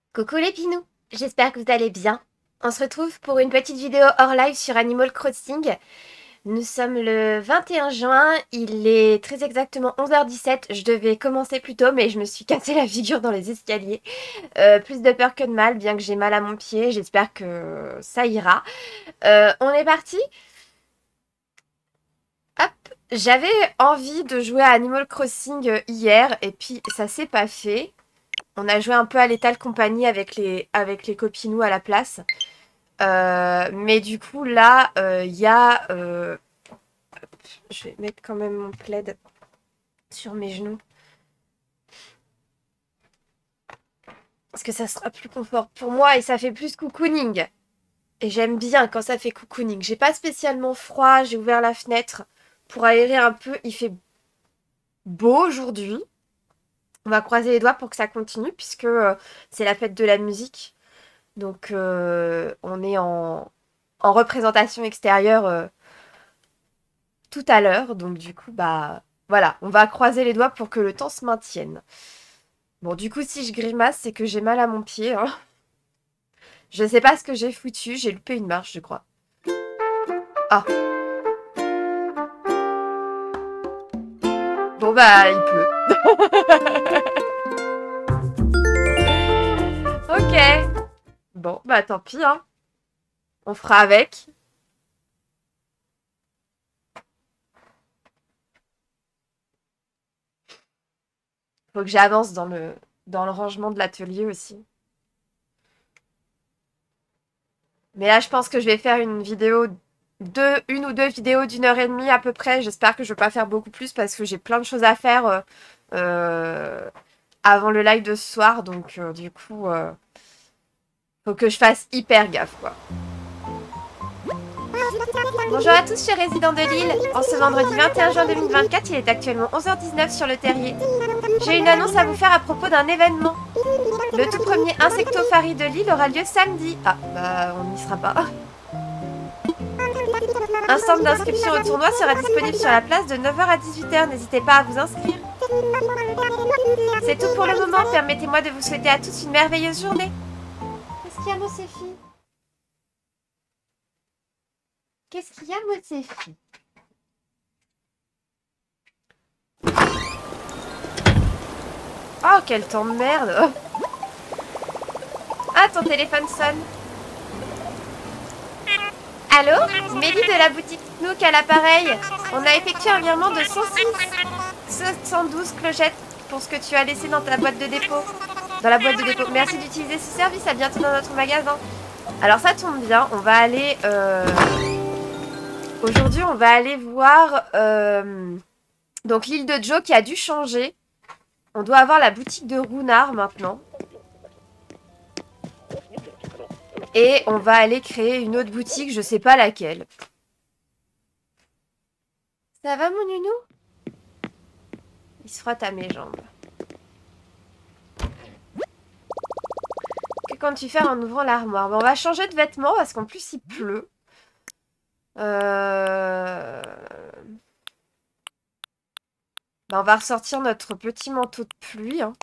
Coucou les pinous, j'espère que vous allez bien. On se retrouve pour une petite vidéo hors live sur Animal Crossing. Nous sommes le 21 juin, il est très exactement 11h17. Je devais commencer plus tôt mais je me suis cassé la figure dans les escaliers. Plus de peur que de mal, bien que j'ai mal à mon pied, j'espère que ça ira. On est parti. Hop, j'avais envie de jouer à Animal Crossing hier et puis ça s'est pas fait. On a joué un peu à Lethal Company avec les copinous à la place. Mais du coup, là, il y a... je vais mettre quand même mon plaid sur mes genoux. Parce que ça sera plus confort pour moi et ça fait plus cocooning. Et j'aime bien quand ça fait cocooning. J'ai pas spécialement froid, j'ai ouvert la fenêtre pour aérer un peu. Il fait beau aujourd'hui. On va croiser les doigts pour que ça continue puisque c'est la fête de la musique. Donc on est en représentation extérieure tout à l'heure. Donc du coup, bah voilà, on va croiser les doigts pour que le temps se maintienne. Bon, du coup, si je grimace, c'est que j'ai mal à mon pied, hein. Je sais pas ce que j'ai foutu, j'ai loupé une marche, je crois. Ah, bon bah, il pleut. Ok. Bon, bah tant pis, hein. On fera avec. Faut que j'avance dans le rangement de l'atelier aussi. Mais là, je pense que je vais faire une ou deux vidéos d'1 h 30 à peu près. J'espère que je vais pas faire beaucoup plus parce que j'ai plein de choses à faire euh, avant le live de ce soir. Donc, du coup, faut que je fasse hyper gaffe, quoi. Bonjour à tous, chers résidents de Lille. En ce vendredi 21 juin 2024, il est actuellement 11h19 sur le terrier. J'ai une annonce à vous faire à propos d'un événement. Le tout premier Insectofari de Lille aura lieu samedi. Ah, bah, on n'y sera pas. Un centre d'inscription au tournoi sera disponible sur la place de 9h à 18h. N'hésitez pas à vous inscrire. C'est tout pour le moment. Permettez-moi de vous souhaiter à tous une merveilleuse journée. Qu'est-ce qu'il y a, Mosséphie? Qu'est-ce qu'il y a, Mosséphie? Oh, quel temps de merde! Ah, ton téléphone sonne. Allô? Mélie de la boutique Nook à l'appareil. On a effectué un virement de 106 712 clochettes pour ce que tu as laissé dans ta boîte de dépôt. Dans la boîte de dépôt. Merci d'utiliser ce service. À bientôt dans notre magasin. Alors ça tombe bien. On va aller... Aujourd'hui, on va aller voir... Donc l'île de Joe qui a dû changer. On doit avoir la boutique de Runar maintenant. Et on va aller créer une autre boutique, je sais pas laquelle. Ça va mon nounou? Il se frotte à mes jambes. Que comptes-tu faire en ouvrant l'armoire? Bon, on va changer de vêtements parce qu'en plus il pleut. Bah, on va ressortir notre petit manteau de pluie, hein.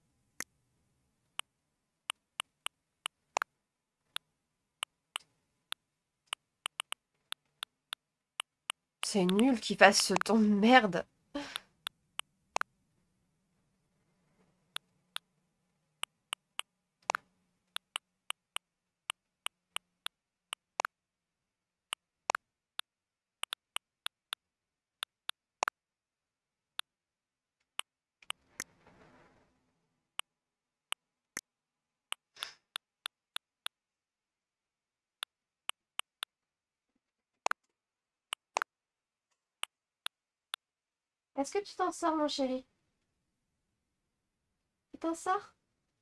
C'est nul qu'il fasse ce ton de merde. Est-ce que tu t'en sors, mon chéri? Tu t'en sors?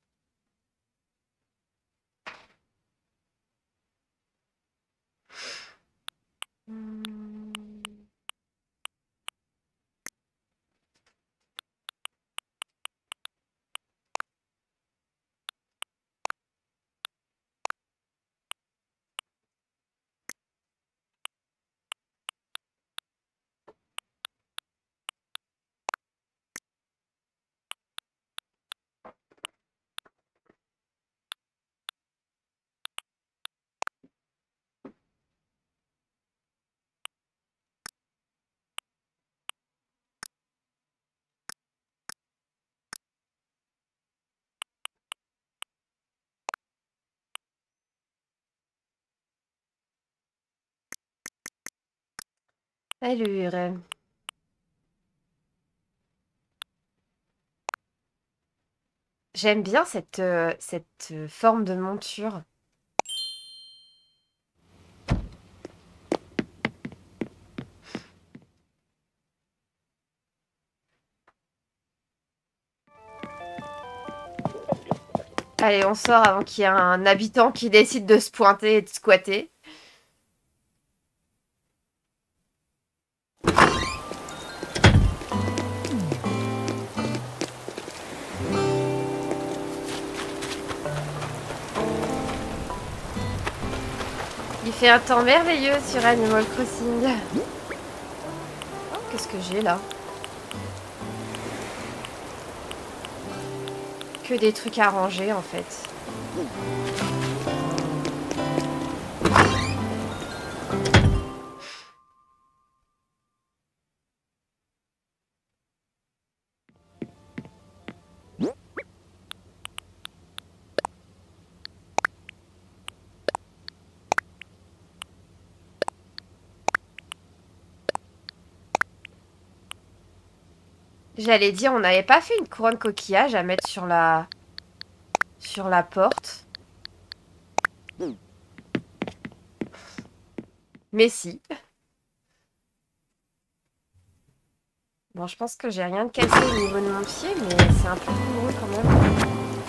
Hmm. Allure. J'aime bien cette forme de monture. Allez, on sort avant qu'il y ait un habitant qui décide de se pointer et de squatter. Il fait un temps merveilleux sur Animal Crossing. Oh, qu'est-ce que j'ai là? Que des trucs à ranger en fait. J'allais dire, on n'avait pas fait une couronne coquillage à mettre sur la porte. Mais si. Bon, je pense que j'ai rien de cassé au niveau de mon pied, mais c'est un peu douloureux quand même.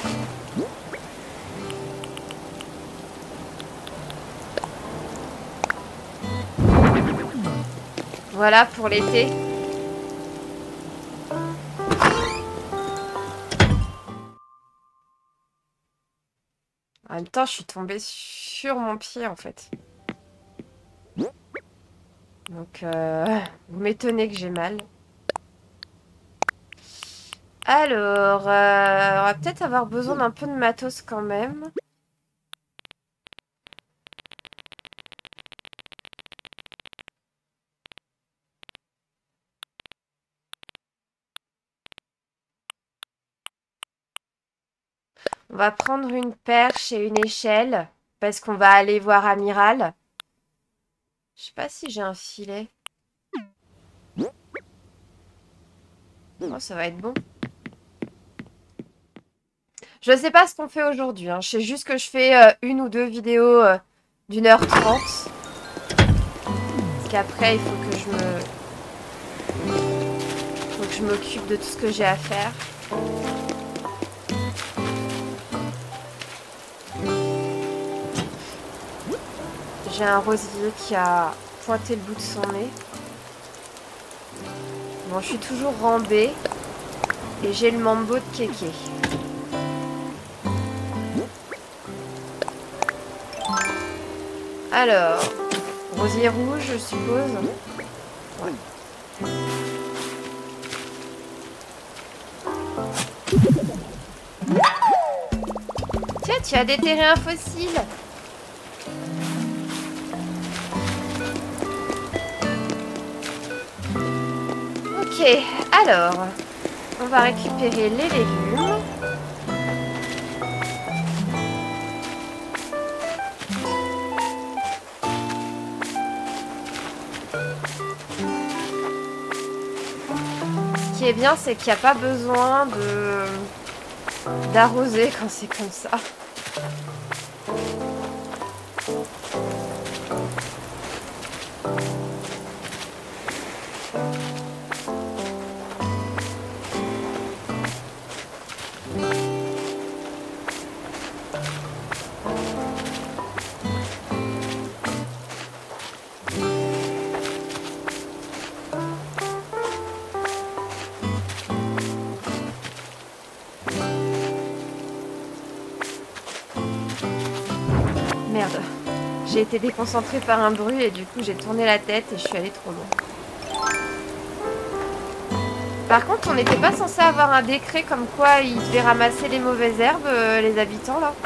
Voilà pour l'été. En même temps, je suis tombée sur mon pied en fait. Donc, vous m'étonnez que j'ai mal. Alors, on va peut-être avoir besoin d'un peu de matos quand même. On va prendre une perche et une échelle parce qu'on va aller voir Amiral. Je sais pas si j'ai un filet. Oh, ça va être bon. Je sais pas ce qu'on fait aujourd'hui. Hein. Je sais juste que je fais une ou deux vidéos d'1h30. Parce qu'après, il faut que je m'occupe de tout ce que j'ai à faire. J'ai un rosier qui a pointé le bout de son nez. Bon, je suis toujours rambée. Et j'ai le mambo de Kéké. Alors, rosier rouge, je suppose. Ouais. Tiens, tu as déterré un fossile. Ok, alors, on va récupérer les légumes. Ce qui est bien, c'est qu'il n'y a pas besoin d'arroser quand c'est comme ça. Merde, j'ai été déconcentrée par un bruit et du coup j'ai tourné la tête et je suis allée trop loin. Par contre, on n'était pas censé avoir un décret comme quoi ils devaient ramasser les mauvaises herbes, les habitants là?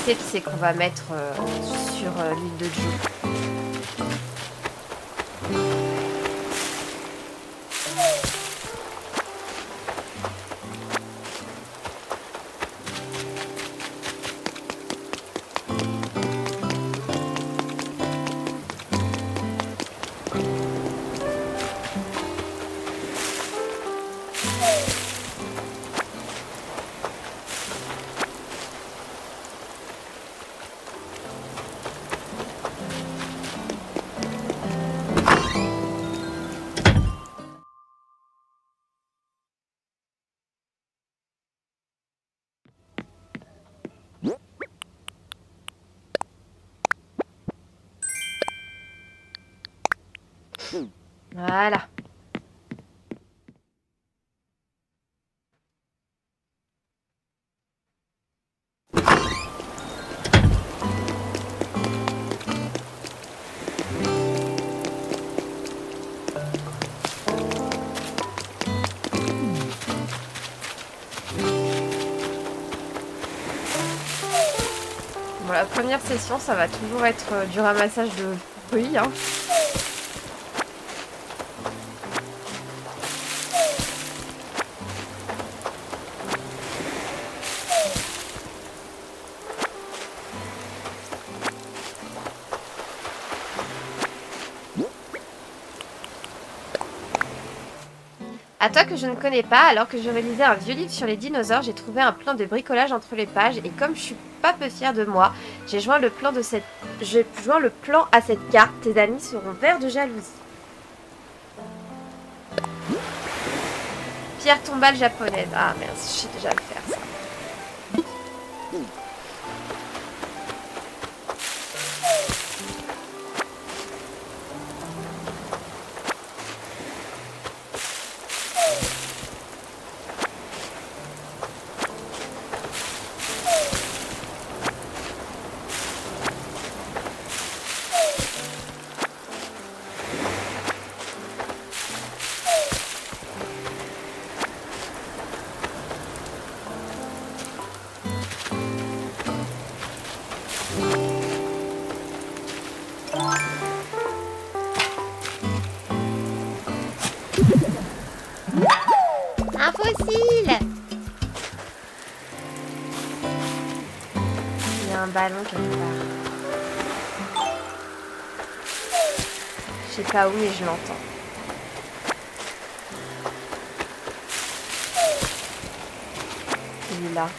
steps, c'est qu'on va mettre sur l'île de Joe. Voilà. Bon, la première session, ça va toujours être du ramassage de fruits, hein. À toi que je ne connais pas, alors que je réalisais un vieux livre sur les dinosaures, j'ai trouvé un plan de bricolage entre les pages et comme je suis pas peu fière de moi, j'ai joint le plan à cette carte. Tes amis seront verts de jalousie. Pierre tombale japonaise. Ah merde, je sais déjà le faire ça. Un fossile! Il y a un ballon quelque part. Je sais pas où, mais je l'entends. Il est là.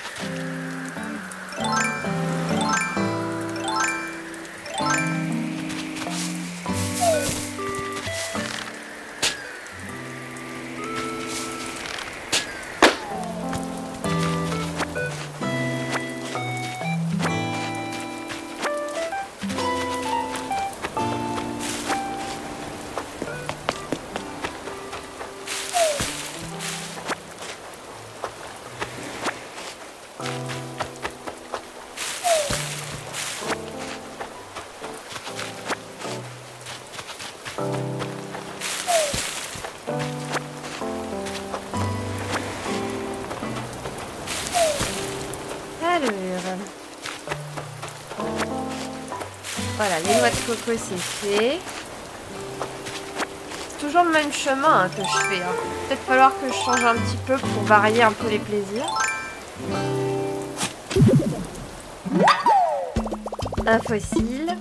Voilà, les noix de coco c'est fait. C'est toujours le même chemin hein, que je fais. Hein. Peut-être falloir que je change un petit peu pour varier un peu les plaisirs. Un fossile.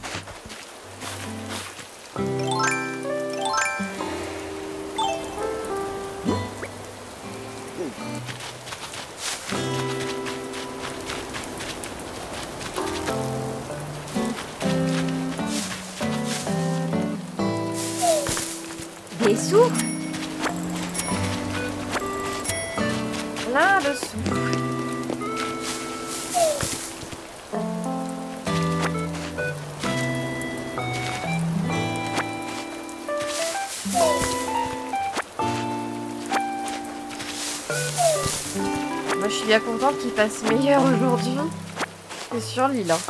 Des sous. Plein de sous. Moi je suis bien contente qu'il fasse meilleur aujourd'hui que sur l'île. Hein.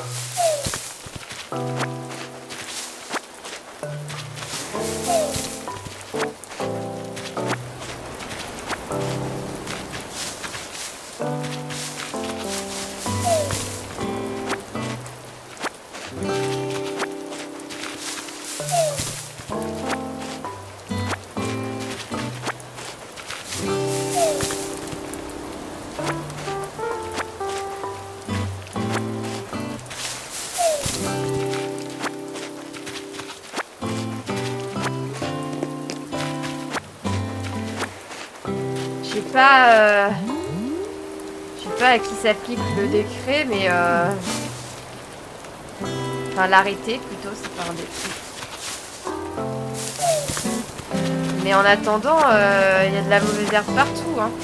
Je sais pas à qui s'applique le décret, mais enfin l'arrêté plutôt, c'est pas un décret. Mais en attendant, il y a de la mauvaise herbe partout, hein.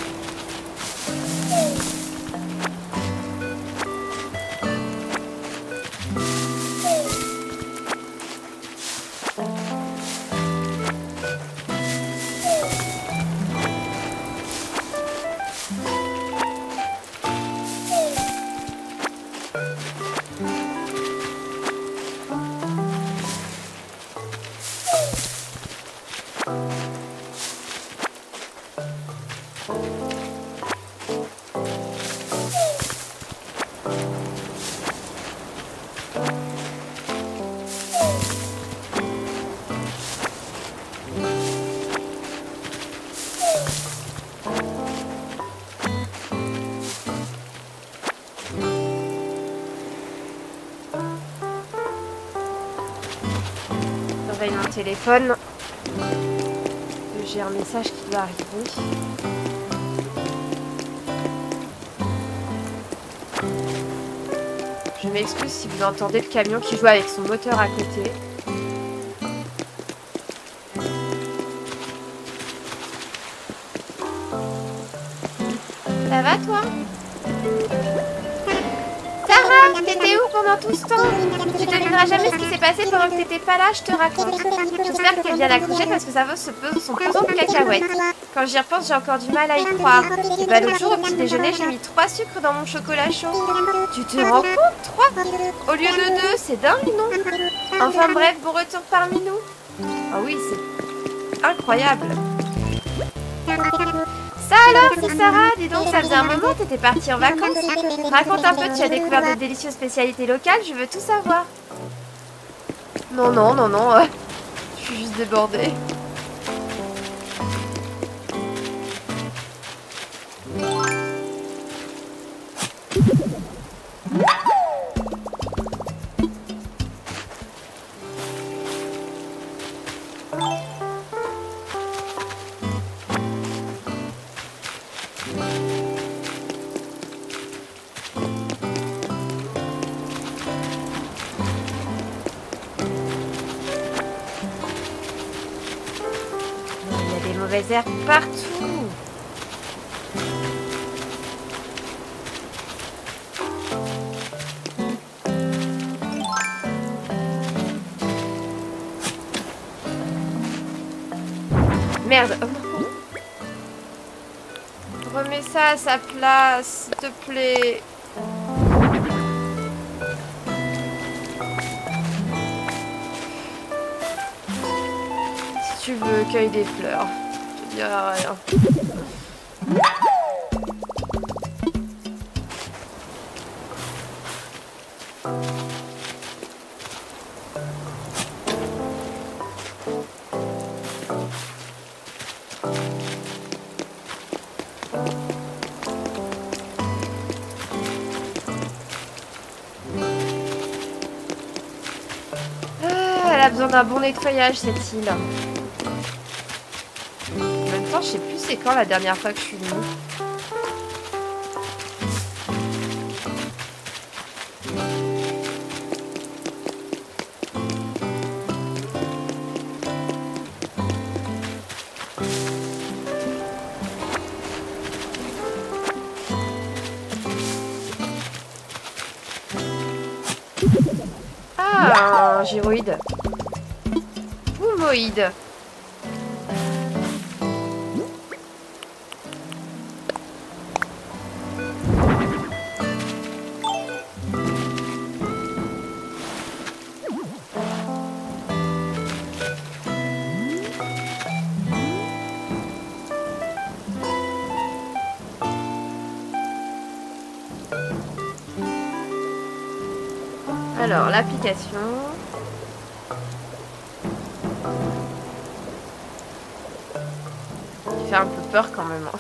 Mon téléphone. J'ai un message qui doit arriver. Je m'excuse si vous entendez le camion qui joue avec son moteur à côté. Ça va toi? Sarah, t'étais où pendant tout ce temps? Tu devineras jamais ce qui s'est passé pendant que t'étais pas là, je te raconte. J'espère qu'elle vient d'accoucher parce que ça vaut son pesant de cacahuètes. Quand j'y repense, j'ai encore du mal à y croire. Et bah l'autre jour au petit déjeuner, j'ai mis 3 sucres dans mon chocolat chaud. Tu te rends compte? 3 au lieu de 2, c'est dingue, non? Enfin bref, bon retour parmi nous. Ah oui, c'est incroyable. Ça alors, c'est Sarah, dis donc, ça faisait un moment, t'étais partie en vacances. Raconte un peu, tu as découvert de délicieuses spécialités locales, je veux tout savoir. Non, je suis juste débordée. Mauvaises herbes partout. Merde. Remets ça à sa place, s'il te plaît. Si tu veux, cueille des fleurs. Je dirai rien. Elle a besoin d'un bon nettoyage, cette île. En même temps, je sais plus c'est quand la dernière fois que je suis venue. Ah, un gyroïde. Poumoïde. Alors, l'application. fait un peu peur quand même.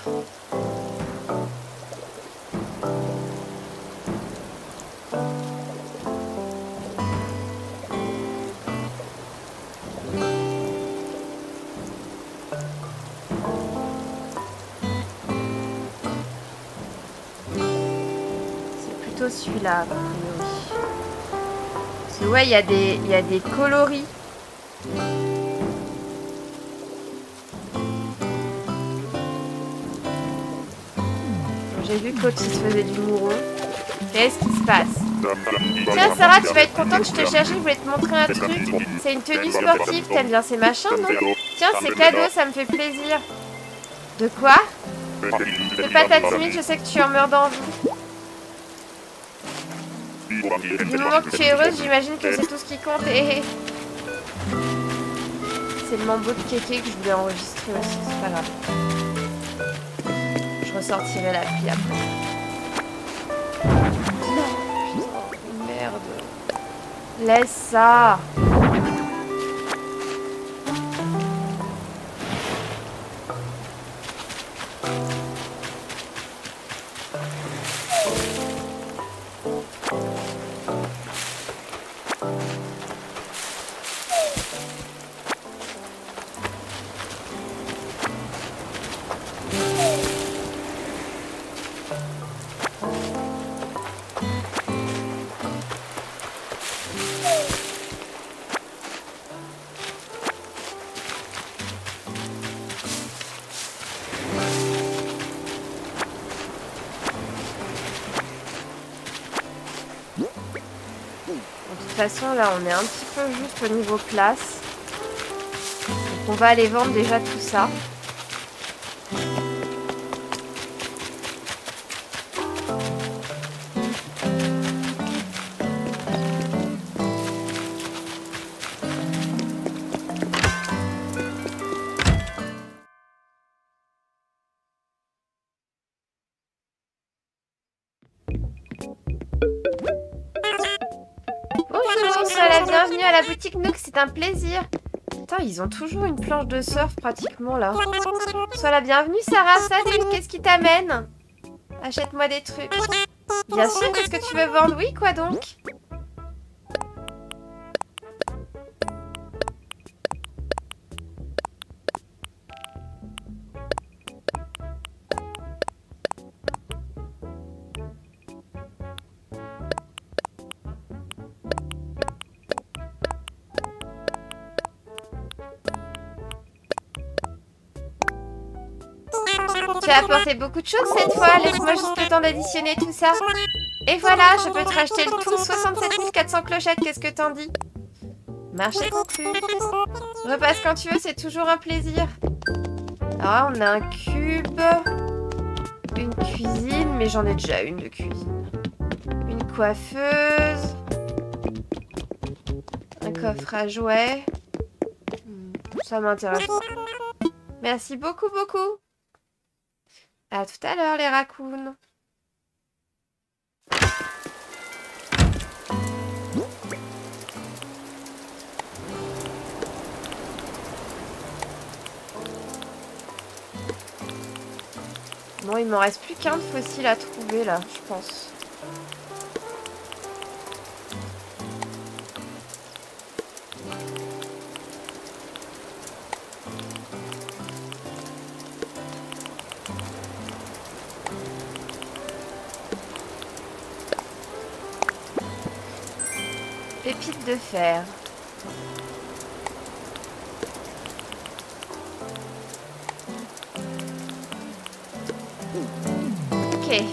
C'est plutôt celui-là, a priori. Parce que ouais, il y a des coloris. J'ai vu que l'autre il se faisait du mouron. Qu'est-ce qui se passe? Tiens Sarah, tu vas être contente, je te cherchais, je voulais te montrer un truc. C'est une tenue sportive, t'aimes bien ces machins, non? Tiens, c'est cadeau, ça me fait plaisir. De quoi? Fais pas ta timide, je sais que tu en meurs d'envie. Du moment que tu es heureuse, j'imagine que c'est tout ce qui compte et... C'est le mambo de Kéké que je voulais enregistrer aussi, c'est pas grave. Je ressortirai la pluie après. Non, putain, merde. Laisse ça. De toute façon, là, on est un petit peu juste au niveau place. Donc, on va aller vendre déjà tout ça. Bienvenue à la boutique Nook, c'est un plaisir. Putain, ils ont toujours une planche de surf pratiquement là. Sois la bienvenue Sarah, salut, qu'est-ce qui t'amène? Achète-moi des trucs. Bien sûr, qu'est-ce que tu veux vendre? Oui, quoi donc? Tu as apporté beaucoup de choses cette fois, laisse-moi juste le temps d'additionner tout ça. Et voilà, je peux te racheter le tout, 67 400 clochettes, qu'est-ce que t'en dis? Marché conclu. Repasse quand tu veux, c'est toujours un plaisir. Alors, on a un cube, une cuisine, mais j'en ai déjà une de cuisine. Une coiffeuse, un coffre à jouets. Ça m'intéresse pas. Merci beaucoup, beaucoup. À tout à l'heure, les raccoons. Bon, il m'en reste plus qu'un de fossile à trouver, là, je pense. Pépites de fer. Ok.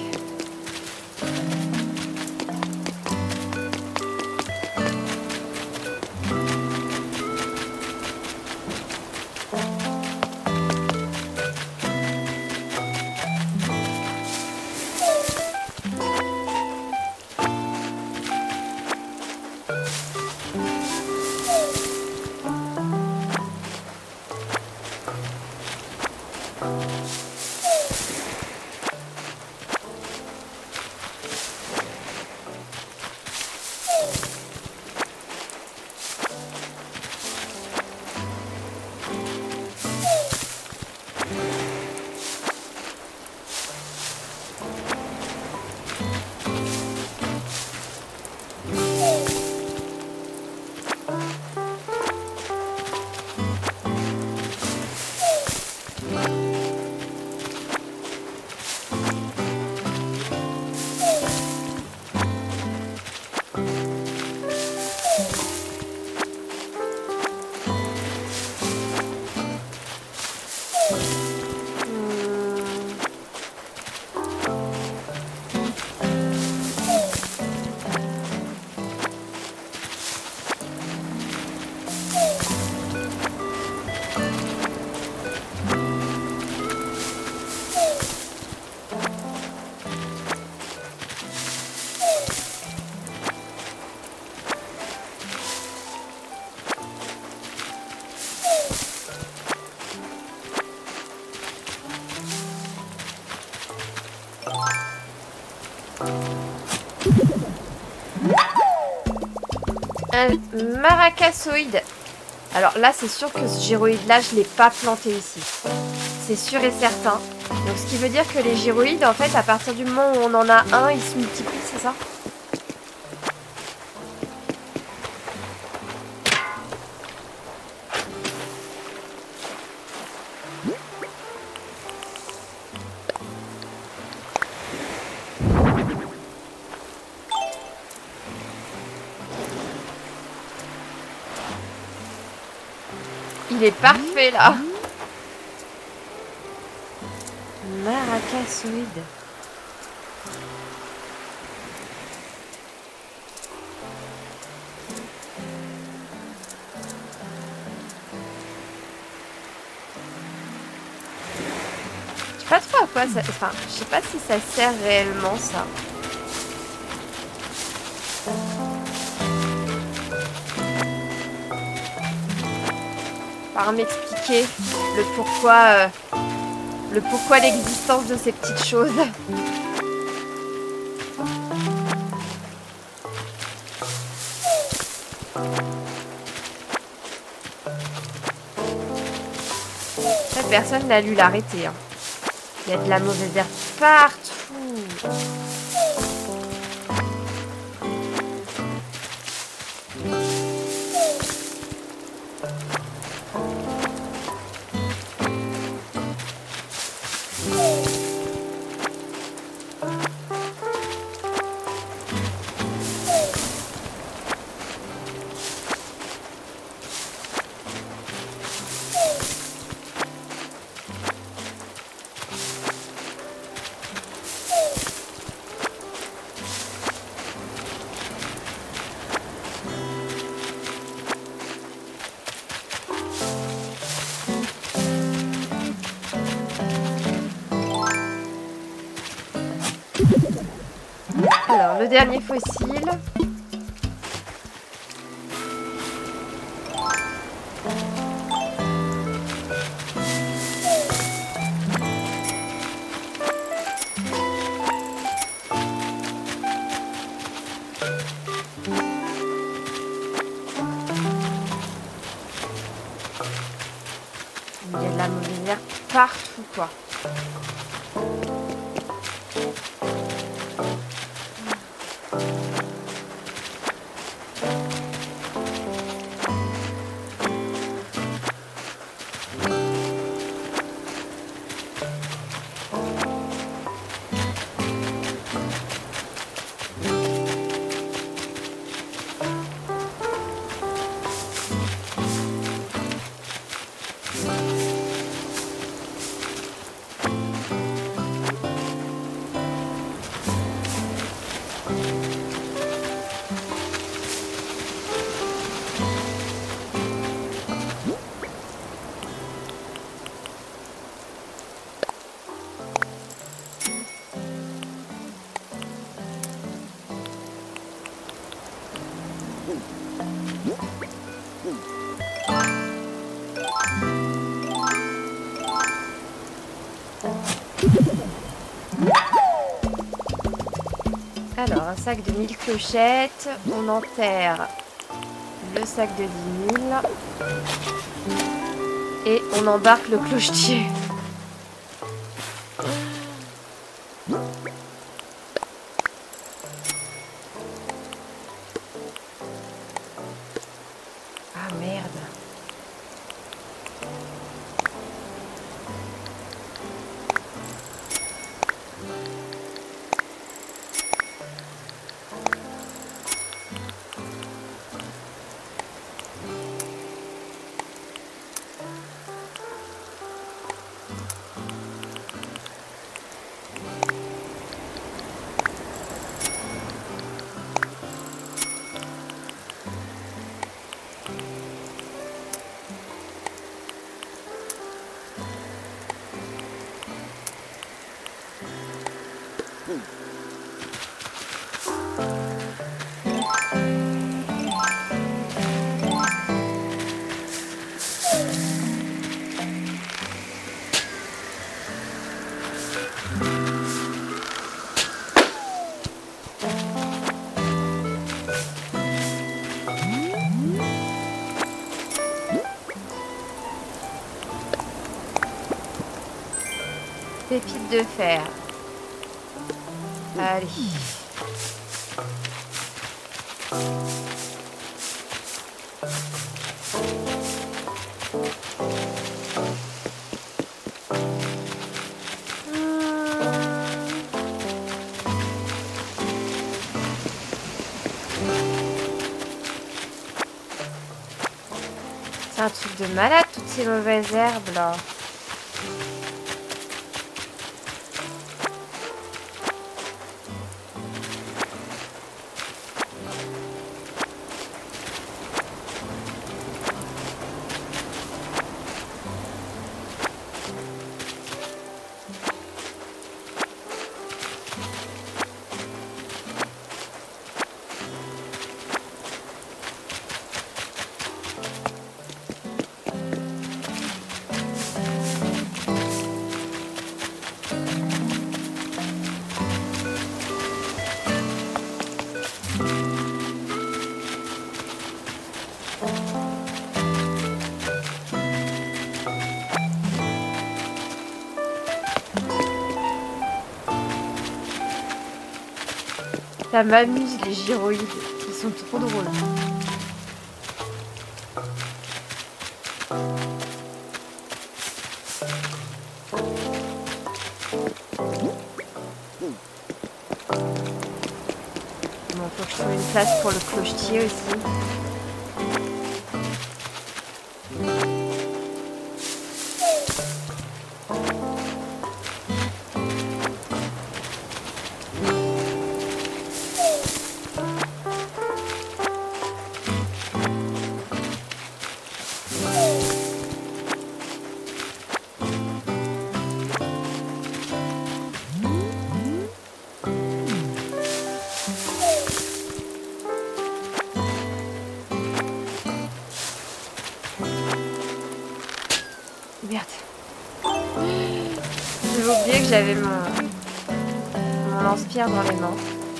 Un maracassoïde. Alors là, c'est sûr que ce gyroïde-là, je ne l'ai pas planté ici. C'est sûr et certain. Donc ce qui veut dire que les gyroïdes, en fait, à partir du moment où on en a un, ils se multiplient, c'est ça? Il est parfait là. Maracassoïde. Je sais pas trop à quoi ça... Enfin, je sais pas si ça sert réellement ça. Par m'expliquer le pourquoi l'existence de ces petites choses. Cette personne n'a lu l'arrêter. Hein. Il y a de la mauvaise herbe partout. Alors, le dernier fossile. Il y a de la mauvaise herbe partout, quoi. Alors, un sac de 1000 clochettes. On enterre le sac de 10 000. Et on embarque le clochetier. Ah merde. Pépites de fer. Allez. C'est un truc de malade, toutes ces mauvaises herbes là. Ça m'amuse les gyroïdes, ils sont trop drôles. Bon, faut que je trouve une place pour le clochetier aussi. Merde. J'avais oublié que j'avais mon lance-pierre dans les mains.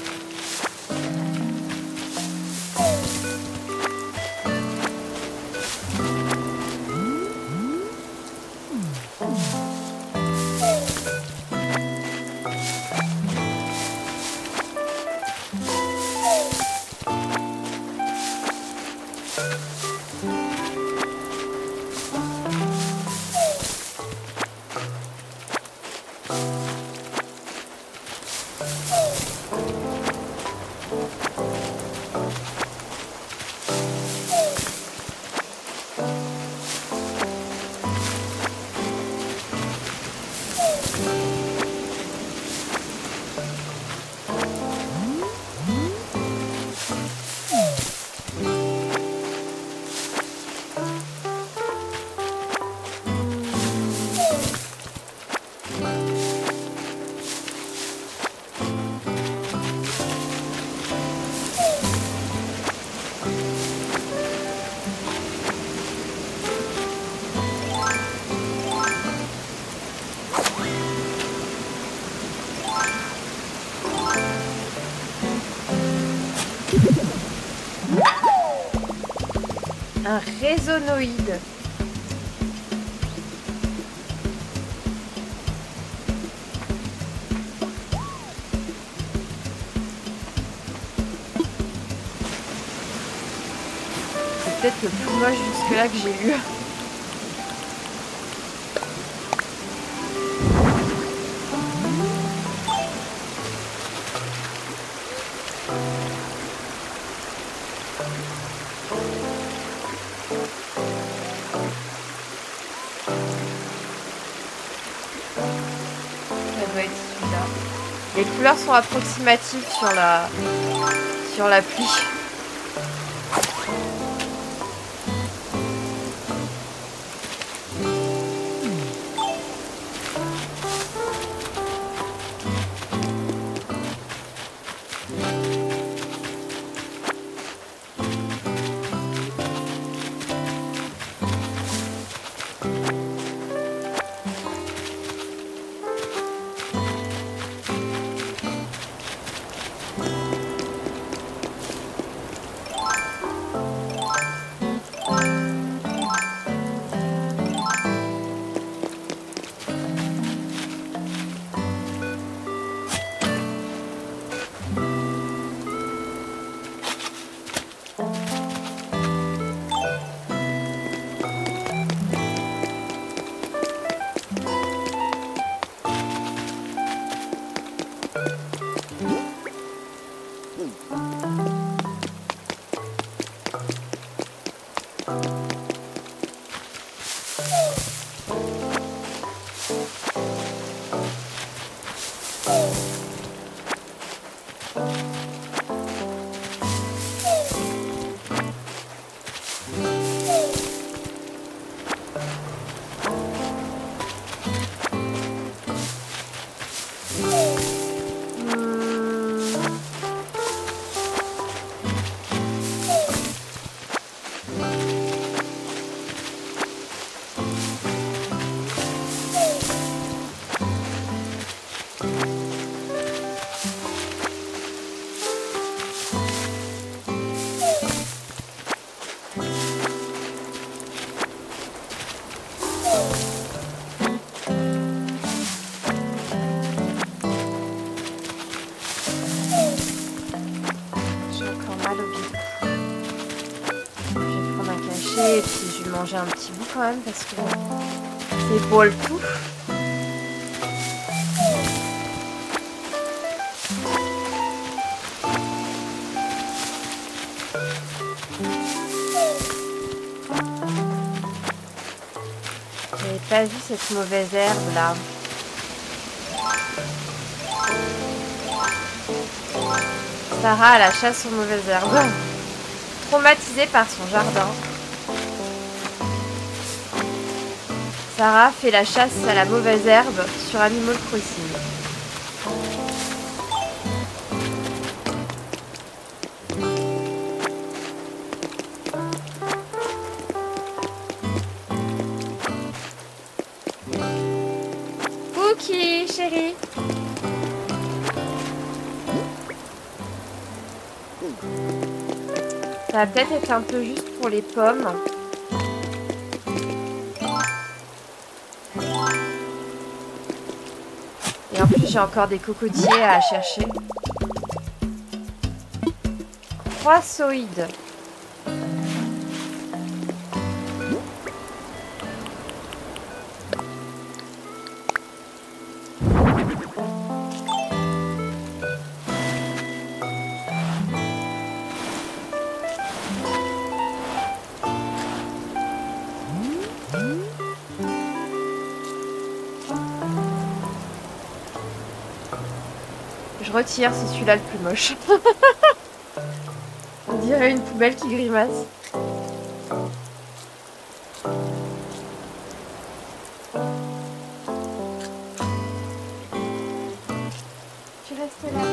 Un rhésonoïde. peut-être le plus moche jusque-là que j'ai eu. Ça doit être celui-là. Les couleurs sont approximatives sur la pluie. Et puis je vais manger un petit bout quand même parce que c'est pour le coup. J'avais pas vu cette mauvaise herbe là. Sarah a la chasse aux mauvaises herbes. Traumatisée par son jardin. Sarah fait la chasse à la mauvaise herbe sur Animal Crossing. Cookie, chérie. Ça va peut-être être un peu juste pour les pommes. Et en plus, j'ai encore des cocotiers à chercher. Croissoïde. Je retire, c'est celui-là le plus moche. On dirait une poubelle qui grimace. Tu restes là.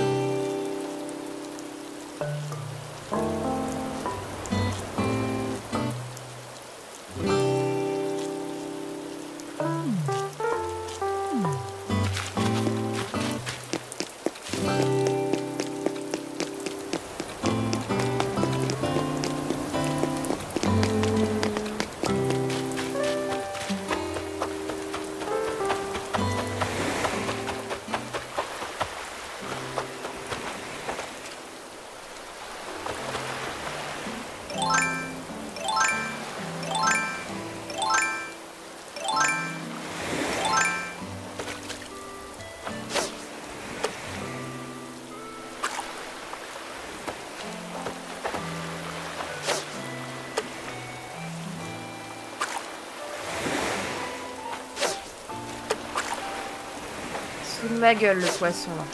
ma gueule, le poisson, là.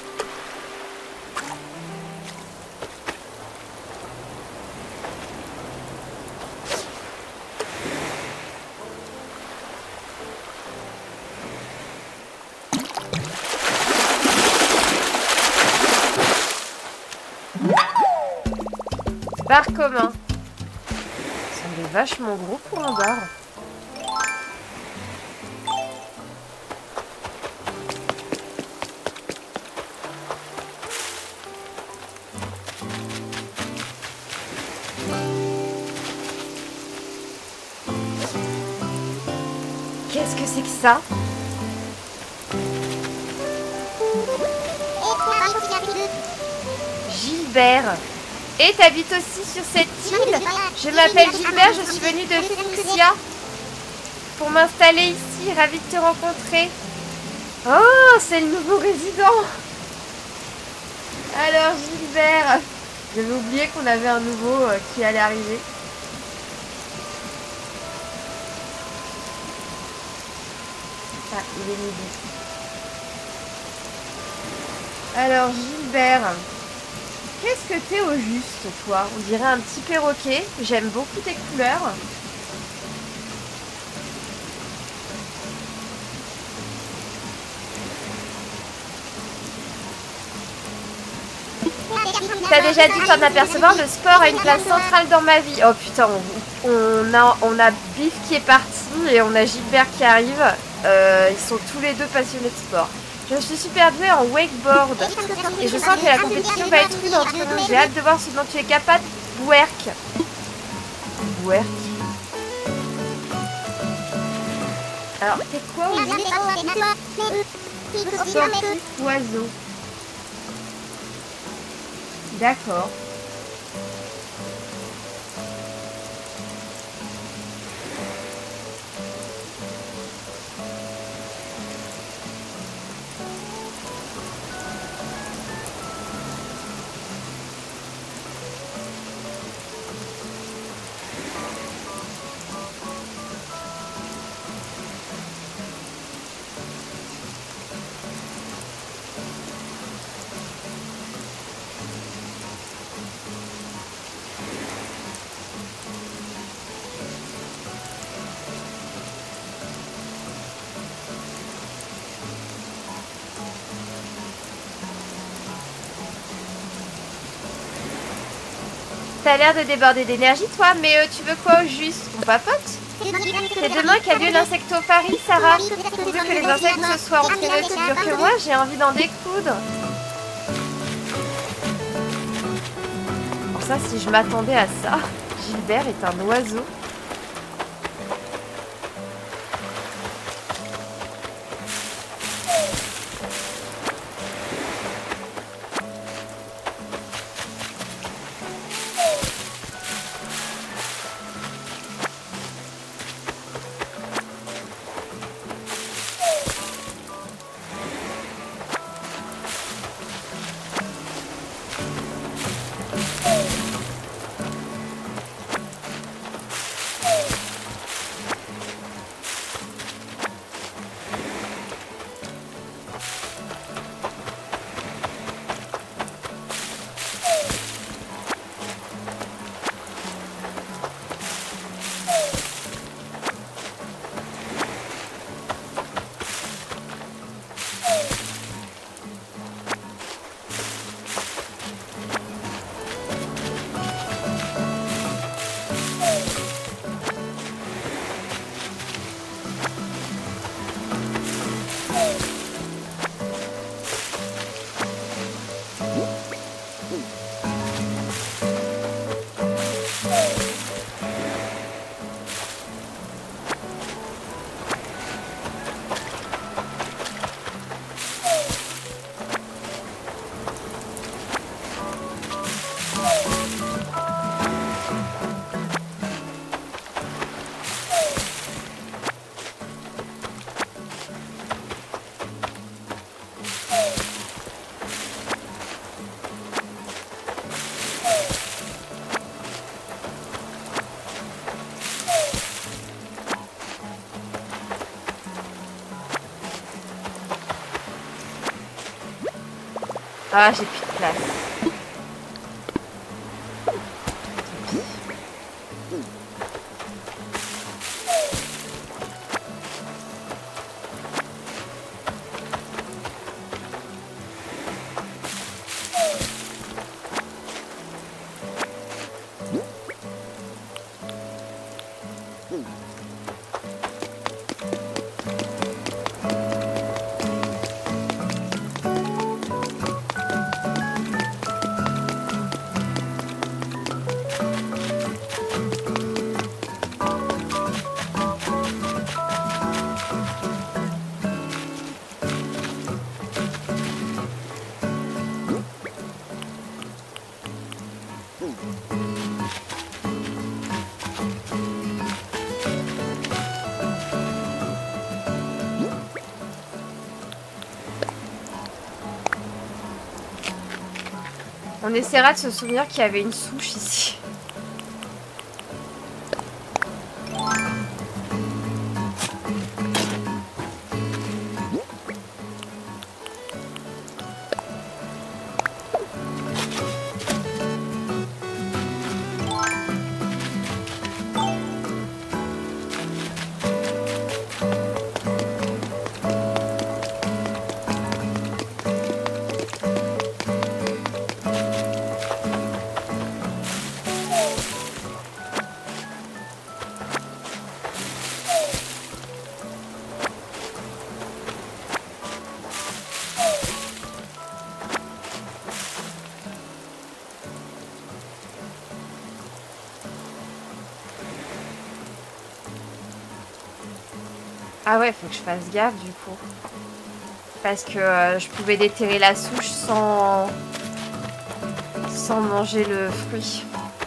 Bar commun. Ça semblait vachement gros pour un bar. Qu'est-ce que c'est que ça? Gilbert. Et t'habites aussi sur cette île? Je m'appelle Gilbert, je suis venue de Fuxia pour m'installer ici. Ravie de te rencontrer. Oh, c'est le nouveau résident. Alors Gilbert, j'avais oublié qu'on avait un nouveau qui allait arriver. Ah, il est midi. Alors Gilbert, qu'est-ce que t'es au juste, toi? On dirait un petit perroquet. J'aime beaucoup tes couleurs. T'as déjà dû t'en apercevoir, le sport a une place centrale dans ma vie. Oh putain, on a Biff qui est parti et on a Gilbert qui arrive. Ils sont tous les deux passionnés de sport. Je suis super douée en wakeboard et je sens que la compétition va être rude entre nous. J'ai hâte de voir ce dont tu es capable. Bouerk. Bouerk. Alors, t'es quoi au juste? Sportif oiseau. D'accord. T'as l'air de déborder d'énergie, toi, mais tu veux quoi au juste? On papote? C'est demain qu'a lieu l'insectopharie, Sarah. Pourvu que les insectes se soient entraînés aussi dur que moi, j'ai envie d'en découdre. Pour ça, si je m'attendais à ça, Gilbert est un oiseau. Ah, j'ai plus de place. On essaiera de se souvenir qu'il y avait une souche ici. Ah ouais, faut que je fasse gaffe du coup. Parce que je pouvais déterrer la souche sans manger le fruit.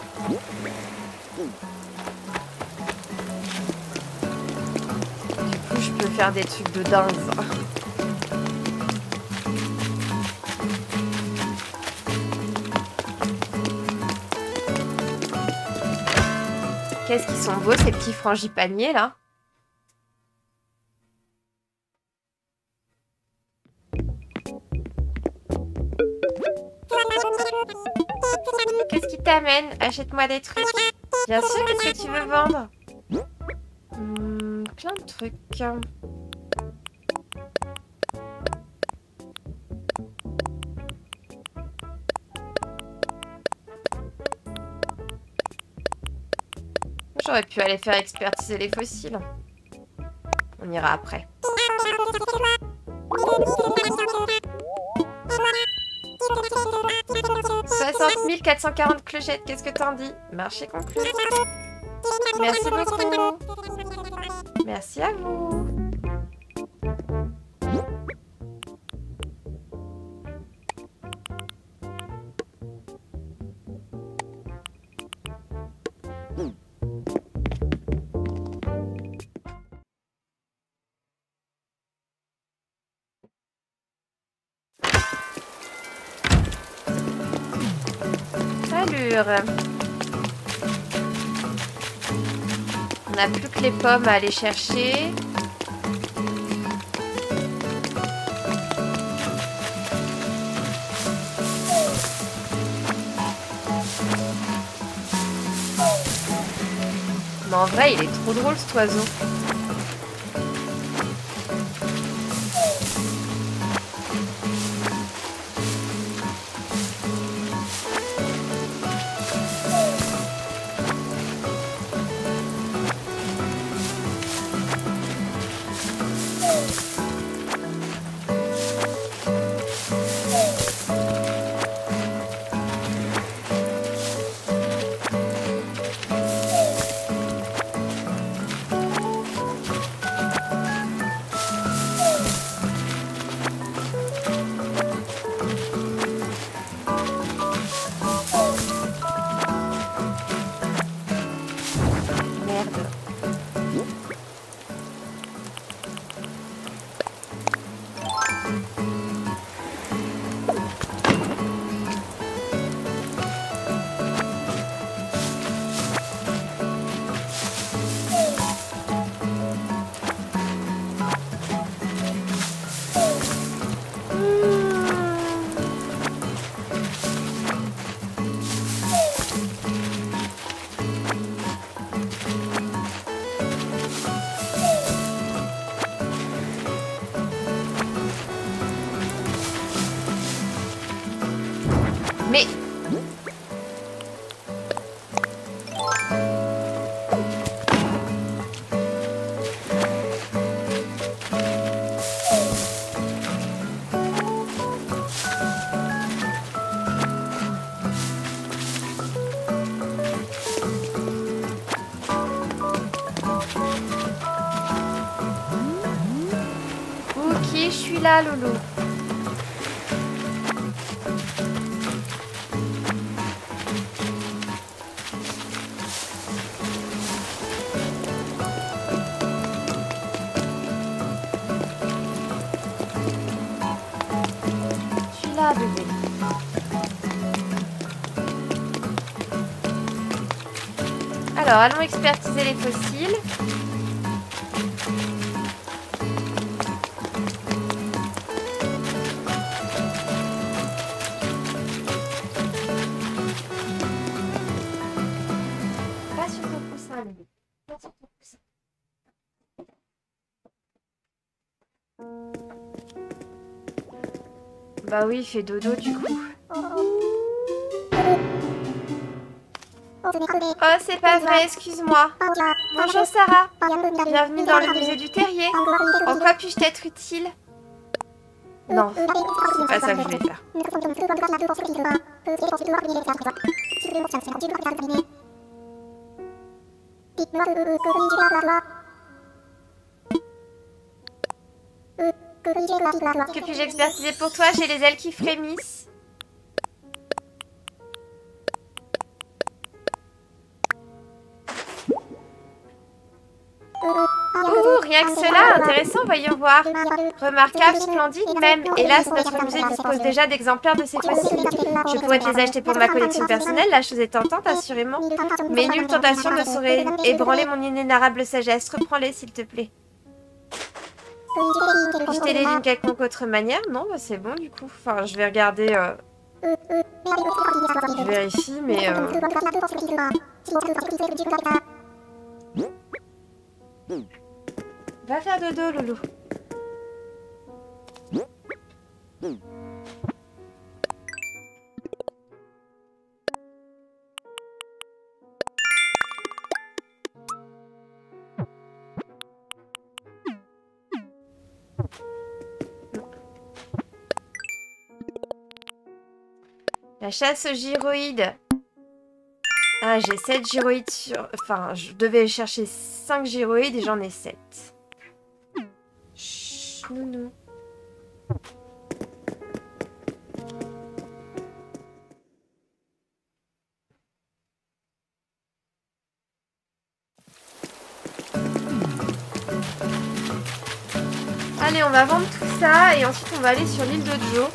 Du coup, je peux faire des trucs de dingue. Qu'est-ce qu'ils sont beaux ces petits frangipaniers là. Qu'est-ce qui t'amène? Achète-moi des trucs. Bien sûr, qu'est-ce que tu veux vendre? Plein de trucs. J'aurais pu aller faire expertiser les fossiles. On ira après. 60 440 clochettes, qu'est-ce que t'en dis? Marché conclu. Merci beaucoup. Merci à vous. On n'a plus que les pommes à aller chercher. Mais en vrai, il est trop drôle cet oiseau. suis là, Loulou. Je suis là, bébé. Alors, allons expertiser les fossiles. Pas sur ton coussin, bébé. Pas sur ton coussin. Bah oui, il fait dodo du coup. Oh, c'est pas vrai, excuse-moi. Bonjour Sarah. Bienvenue dans le musée du terrier. En quoi puis-je t'être utile? Non, c'est pas ça que je voulais faire. Que puis-je expertiser pour toi? J'ai les ailes qui frémissent. Ouh, rien que cela, intéressant, voyons voir. Remarquable, splendide même. Hélas, notre musée dispose déjà d'exemplaires de ces fossiles. Je pourrais te les acheter pour ma collection personnelle, la chose est tentante, assurément. Mais nulle tentation ne saurait ébranler mon inénarrable sagesse. Reprends-les, s'il te plaît. Puis-je t'aider d'une quelconque autre manière? Non, bah c'est bon du coup. Enfin, je vais regarder... Je vérifie, mais... Va faire dodo, Loulou. La chasse aux gyroïdes. Ah, j'ai 7 gyroïdes sur... Enfin, je devais chercher 5 gyroïdes et j'en ai 7. Chut, nounou. Allez, on va vendre tout ça et ensuite on va aller sur l'île de Joe.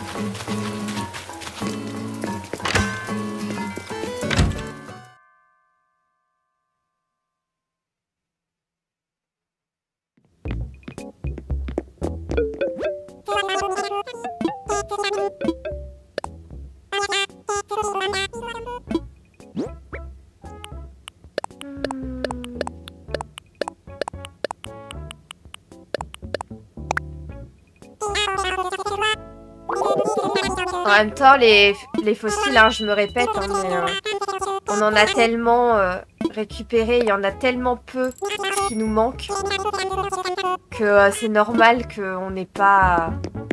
En même temps, les fossiles, hein, je me répète, hein, mais, on en a tellement récupéré, il y en a tellement peu qui nous manque que c'est normal qu'on n'ait pas...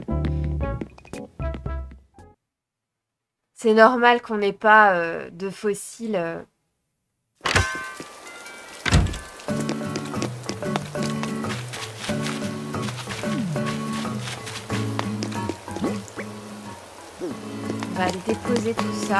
C'est normal qu'on n'ait pas de fossiles... On va aller déposer tout ça.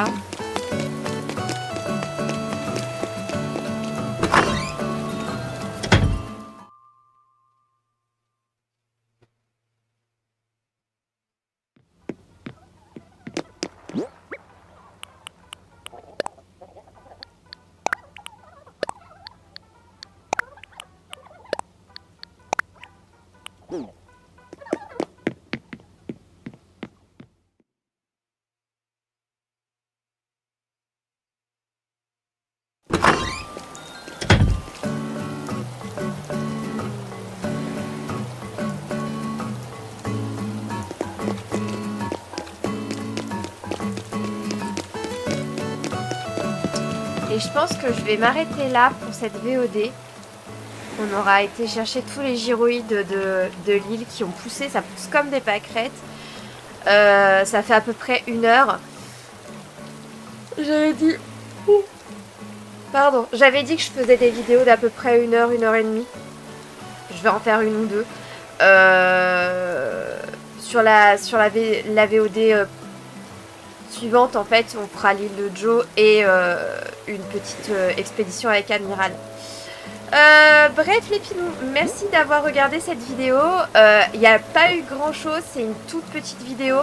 Et je pense que je vais m'arrêter là pour cette VOD. On aura été chercher tous les gyroïdes de l'île qui ont poussé. Ça pousse comme des pâquerettes. Ça fait à peu près 1 heure. J'avais dit... Pardon. J'avais dit que je faisais des vidéos d'à peu près 1 heure, 1 heure et demie. Je vais en faire 1 ou 2. sur la VOD suivante, en fait, on fera l'île de Joe et une petite expédition avec Amiral. Bref les pinous, merci d'avoir regardé cette vidéo. Il n'y a pas eu grand chose, c'est une toute petite vidéo.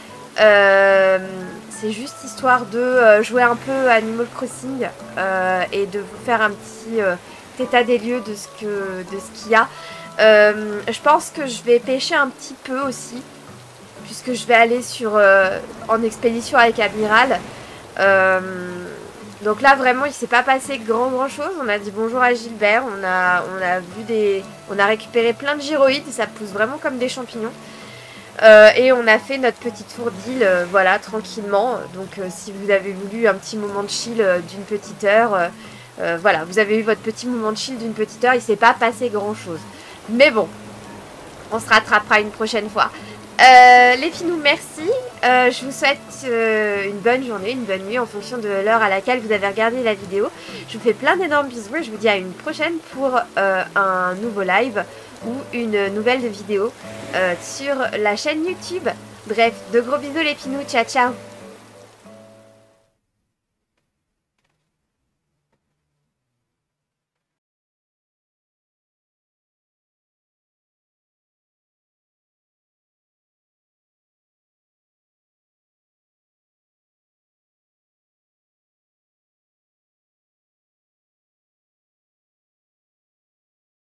C'est juste histoire de jouer un peu à Animal Crossing et de vous faire un petit état des lieux de ce qu'il y a. Je pense que je vais pêcher un petit peu aussi, puisque je vais aller en expédition avec Amiral. Donc là vraiment il s'est pas passé grand chose. On a dit bonjour à Gilbert, on a récupéré plein de gyroïdes, ça pousse vraiment comme des champignons. Et on a fait notre petit tour d'île, voilà, tranquillement. Donc si vous avez voulu un petit moment de chill d'une petite heure, voilà, vous avez eu votre petit moment de chill d'une petite heure, il s'est pas passé grand chose. Mais bon, on se rattrapera une prochaine fois. Les pinous, merci. Je vous souhaite une bonne journée, une bonne nuit en fonction de l'heure à laquelle vous avez regardé la vidéo. Je vous fais plein d'énormes bisous et je vous dis à une prochaine pour un nouveau live ou une nouvelle vidéo sur la chaîne YouTube. Bref, de gros bisous les pinous, ciao ciao.